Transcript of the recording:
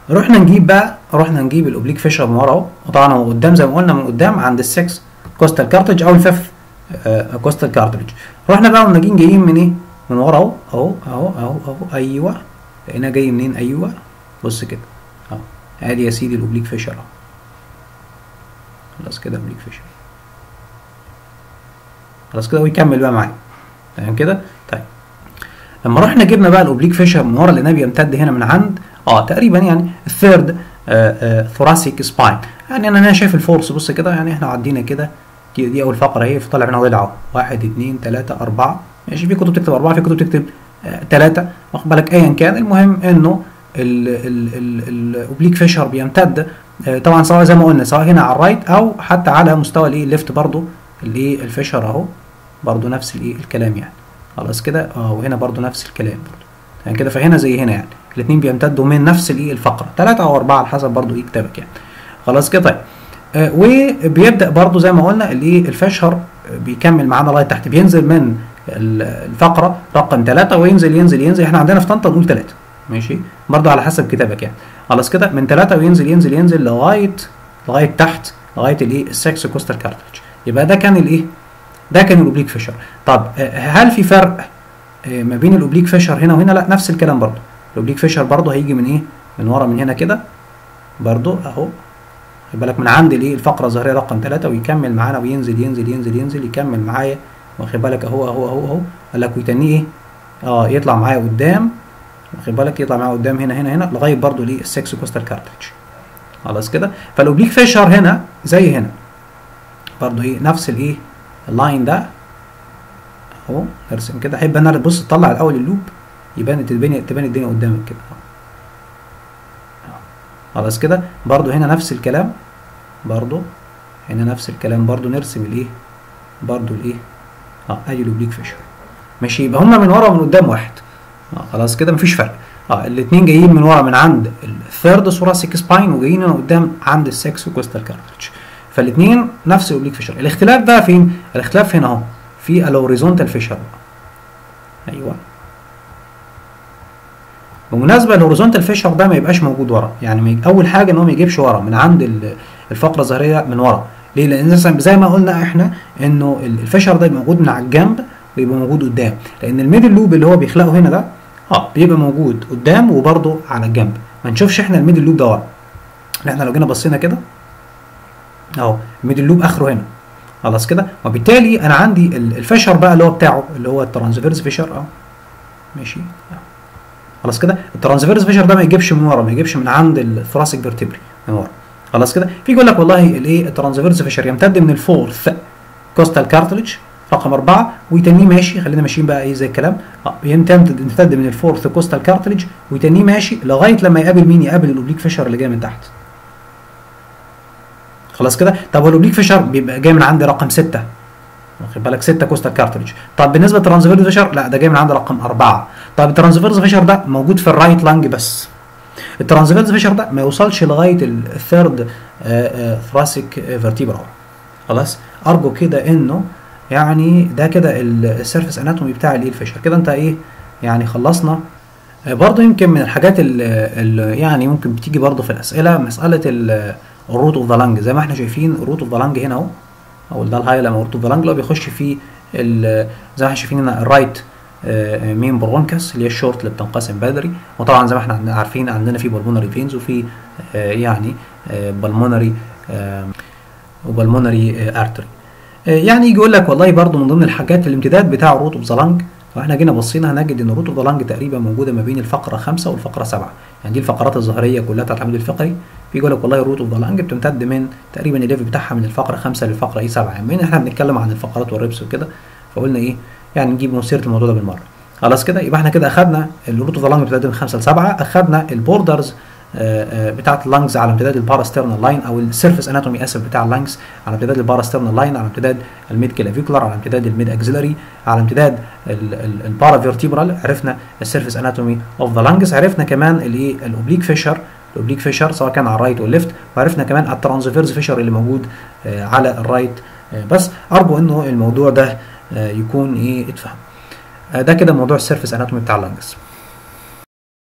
رحنا نجيب الاوبليك فيشر من ورا اهو، وطبعا هو قدام زي ما قلنا من قدام عند السكس كوستال كارتج او الفيف كوستال كارتج. رحنا بقى قمنا جايين من ايه؟ من ورا اهو اهو اهو اهو اهو، ايوه لقينا جاي منين؟ ايوه بص كده اهو، ادي يا سيدي الاوبليك فيشر اهو. خلاص كده اوبليك فيشر، خلاص كده، ويكمل بقى معايا تمام كده. طيب لما رحنا جبنا بقى الاوبليك فيشر من ورا لقيناه بيمتد هنا من عند تقريبا يعني الثيرد ثوراسيك سباين. يعني انا شايف الفورس بص كده، يعني احنا عدينا كده دي اول فقره اهي، فطلع منها ضلع اهو 1 2 3 4 ماشي. في كتب تكتب 4، في كتب تكتب 3 واخد بالك، ايا كان. المهم انه الاوبليك فيشر بيمتد طبعا سواء زي ما قلنا سواء هنا على الرايت او حتى على مستوى الايه الليفت برضو الايه الفيشر اهو برضو نفس الايه الكلام يعني. خلاص كده وهنا برضو نفس الكلام برضو يعني كده. فهنا زي هنا يعني الاثنين بيمتدوا من نفس الايه الفقره 3 او 4 على حسب برضو ايه كتابك يعني. خلاص كده. طيب وبيبدا برضو زي ما قلنا الايه الفيشر بيكمل معانا لغايه تحت، بينزل من الفقره رقم 3 وينزل ينزل ينزل. احنا عندنا في طنطا نقول 3 ماشي برضو على حسب كتابك يعني. خلاص كده من 3 وينزل ينزل ينزل لغايه تحت لغايه الايه السكس كوستال كارتلج. يبقى ده كان الايه ده كان الاوبليك فيشر. طب هل في فرق ما بين الاوبليك فيشر هنا وهنا؟ لا نفس الكلام برضو. الاوبليك فيشر برضو هيجي من ايه؟ من ورا من هنا كده برضو اهو، خد بالك من عند الايه الفقره الظهريه رقم 3 ويكمل معانا وينزل ينزل ينزل ينزل يكمل معايا واخد بالك اهو اهو اهو اهو. قال لك ويتنيه ايه؟ يطلع معايا قدام واخد بالك، يطلع معايا قدام هنا لغايه برضو الايه السكس كوستال كارتلج. خلاص كده. فالاوبليك فيشر هنا زي هنا برضو ايه نفس الايه اللاين ده اهو. ارسم كده، احب انا بص تطلع الاول اللوب يبان تبان الدنيا قدامك كده اهو. خلاص كده. برضو هنا نفس الكلام، برضو هنا نفس الكلام، برضو نرسم الايه برضو الايه ادي الاوبليك فيشر ماشي. يبقى هما من ورا ومن قدام واحد. خلاص كده مفيش فرق. الاثنين جايين من ورا من عند الثيرد ثوراسيك سباين وجايين هنا قدام عند السكس كوستال كارتلج. فالاثنين نفس الاوبليك فيشر. الاختلاف بقى فين؟ الاختلاف هنا اهو في الهوريزونتال فيشر. ايوه بالمناسبه الهوريزونتال فيشر ده ما يبقاش موجود ورا، يعني اول حاجه ان هو ما يجيبش ورا من عند الفقره الظهريه من ورا. ليه؟ لان زي ما قلنا احنا انه الفيشر ده يبقى موجود من على الجنب ويبقى موجود قدام، لان الميدل لوب اللي هو بيخلقه هنا ده بيبقى موجود قدام وبرده على الجنب. ما نشوفش احنا الميدل لوب ده ورا. احنا لو جينا بصينا كده اهو الميدل لوب اخره هنا. خلاص كده. وبالتالي انا عندي الفيشر بقى اللي هو بتاعه اللي هو الترانسفيرس فيشر ماشي. خلاص كده. الترانسفيرس فيشر ده ما يجيبش من ورا، ما يجيبش من عند الثوراسيك فيرتبري من ورا. خلاص كده. في يقول لك والله الايه الترانسفيرس فيشر يمتد من الفورث كوستال كارتلج رقم 4 ويتنيه ماشي. خلينا ماشيين بقى ايه زي الكلام. يمتد من الفورث كوستال كارتلج ويتنيه ماشي لغايه لما يقابل مين؟ يقابل الاوبليك فيشر اللي جاي من تحت. خلاص كده. طب هو الاوبليك فيشر بيبقى جاي من عند رقم 6 واخد بالك 6 كوستال كارتلج. طب بالنسبه للترانسفيرس فيشر لا ده جاي من عند رقم 4. طب الترانسفيرس فيشر ده موجود في الرايت لانج بس. الترانسفيرس فيشر ده ما يوصلش لغايه الثيرد ثراسيك فيرتيبرا. خلاص. ارجو كده انه يعني ده كده السيرفيس اناتومي بتاع الايه الفيشر. كده انت ايه يعني خلصنا. برضه يمكن من الحاجات اللي يعني ممكن بتيجي برضه في الاسئله مساله الروت اوف ذا لانج. زي ما احنا شايفين الروت اوف ذا لانج هنا اهو، او ده الهايلم روت اوف ذا لانج اللي هو بيخش في زي ما احنا شايفين هنا الرايت مين برونكس اللي هي الشورت اللي بتنقسم بدري. وطبعا زي ما احنا عارفين عندنا في بالمونري فينز وفي يعني بالمونري وبالمونري ارتري. يعني يجي يقول لك والله برضو من ضمن الحاجات الامتداد بتاع الروت اوف ذا لانج. واحنا جينا بصينا هنجد ان الروت اوف ذا لانج تقريبا موجوده ما بين الفقره 5 والفقره 7. يعني دي الفقرات الظهريه كلها بتاعت العمود الفقري. في يقول لك والله الروت اوف ذا لانج بتمتد من تقريبا الليفل بتاعها من الفقره 5 للفقره 7. يعني احنا بنتكلم عن الفقرات والريبس وكده فقلنا ايه يعني نجيب سيره الموضوع ده بالمره. خلاص كده. يبقى احنا كده اخذنا الروت اوف ذا لانج بتمتد من 5 ل 7، اخذنا البوردرز بتاعت اللانجز على امتداد الباراسترنال لاين او السيرفيس اناتومي بتاع اللانجز على امتداد الباراسترنال لاين، على امتداد الميد كلافيكولار، على امتداد الميد اكسيلري، على امتداد البارافيرتيبرال. عرفنا السيرفيس اناتومي اوف ذا لانجز. عرفنا كمان الايه الاوبليك فيشر سواء كان على الرايت والليفت. وعرفنا كمان الترانسفيرس فيشر اللي موجود على الرايت. بس ارجو انه الموضوع ده يكون ايه اتفهم. ده كده موضوع السيرفيس اناتومي بتاع اللانجز.